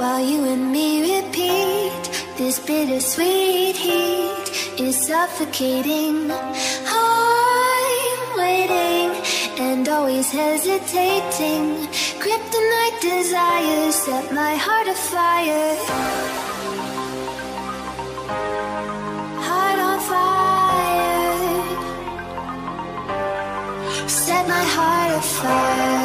while you and me repeat. This bittersweet heat is suffocating. I'm waiting and always hesitating. Kryptonite desires set my heart afire. Heart on fire. Set my heart afire.